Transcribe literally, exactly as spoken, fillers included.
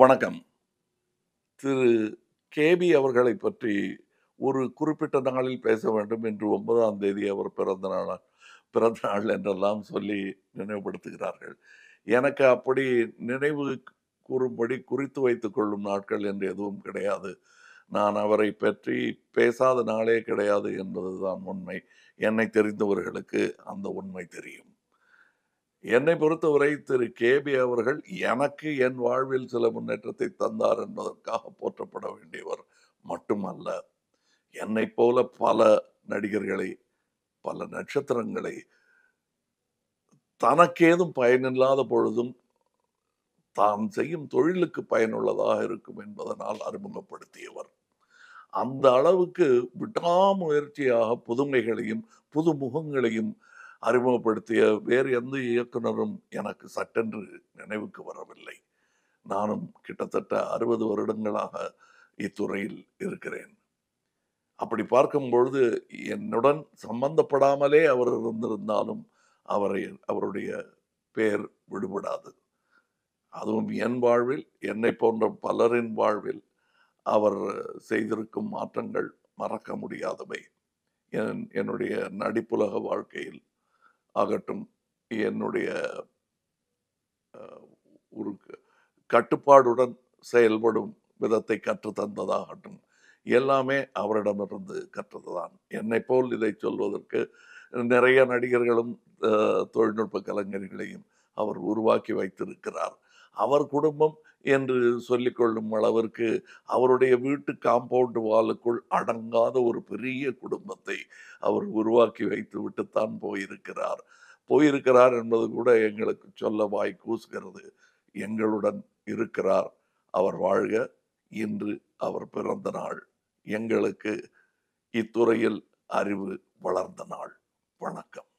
வணக்கம். திரு கேபி அவர்களைப் பற்றி ஒரு குறிப்பிட்ட நாளில் பேச வேண்டும் என்று ஒன்பதாம் தேதி அவர் பிறந்த நாள் பிறந்த நாள் என்றெல்லாம் சொல்லி நினைவுபடுத்துகிறார்கள். எனக்கு அப்படி நினைவு கூறும்படி குறித்து வைத்துக் கொள்ளும் நாட்கள் என்று எதுவும் கிடையாது. நான் அவரைப் பற்றி பேசாத நாளே கிடையாது என்பதுதான் உண்மை. என்னைத் தெரிந்தவர்களுக்கு அந்த உண்மை தெரியும். என்னைப் பொறுத்தவரை திரு கேபி அவர்கள் எனக்கு என் வாழ்வில் சில முன்னேற்றத்தை தந்தார் என்பதற்காக போற்றப்பட வேண்டியவர் மட்டுமல்ல. என்னைப் போல பல நடிகர்களை, பல நட்சத்திரங்களை தனக்கேதும் பயனில்லாத பொழுதும் தாம் செய்யும் தொழிலுக்கு பயனுள்ளதாக இருக்கும் என்பதனால் அறிமுகப்படுத்தியவர். அந்த அளவுக்கு விடாமுயற்சியாக புதுமைகளையும், புது முகங்களையும் அறிமுகப்படுத்திய வேறு எந்த இயக்குனரும் எனக்கு சட்டென்று நினைவுக்கு வரவில்லை. நானும் கிட்டத்தட்ட அறுபது வருடங்களாக இத்துறையில் இருக்கிறேன். அப்படி பார்க்கும் பொழுது என்னுடன் சம்பந்தப்படாமலே அவர் இருந்திருந்தாலும் அவரை அவருடைய பெயர் விடுபடாது. அதுவும் என் வாழ்வில், என்னைப் போன்ற பலரின் வாழ்வில் அவர் செய்திருக்கும் மாற்றங்கள் மறக்க முடியாதவை. என் என்னுடைய நடிப்புலக வாழ்க்கையில் ஆகட்டும், என்னுடைய ஒரு கட்டுப்பாடுடன் செயல்படும் விதத்தை கற்றுத் தந்ததாகட்டும், எல்லாமே அவரிடமிருந்து கற்றதுதான். என்னைப் போல் இதை சொல்வதற்கு நிறைய நடிகர்களும் அ தொழில்நுட்ப கலைஞர்களையும் அவர் உருவாக்கி வைத்திருக்கிறார். அவர் குடும்பம் என்று சொல்லிக் கொள்ளும் அளவிற்கு அவருடைய வீட்டு காம்பவுண்ட் வாலுக்குள் அடங்காத ஒரு பெரிய குடும்பத்தை அவர் உருவாக்கி வைத்து விட்டுத்தான் போயிருக்கிறார். போயிருக்கிறார் என்பது கூட எங்களுக்கு சொல்ல வாய் கூசுகிறது. எங்களுடன் இருக்கிறார். அவர் வாழ்க. இன்று அவர் பிறந்த நாள். எங்களுக்கு இத்துறையில் அறிவு வளர்ந்த நாள். வணக்கம்.